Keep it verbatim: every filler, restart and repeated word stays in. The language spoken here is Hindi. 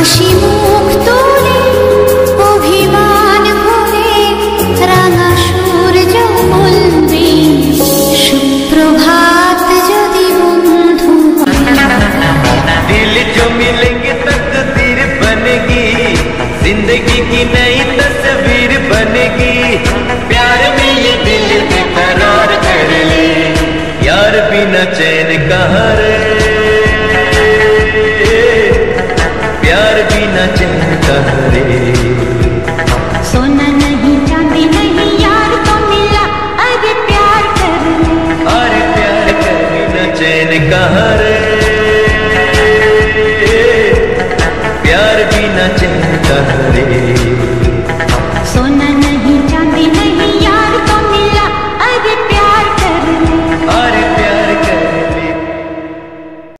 হাসি মুখ তুলে অভিমান ভরে রাঙা সূর্য বলবে সুপ্রভাত যদি বন্ধু। दिल जो मिलेंगे तकदीर बनेगी, जिंदगी की नई तस्वीर बनेगी। प्यार में ये दिल बेकरार कर ले, यार बिना चैन कहाँ रहे।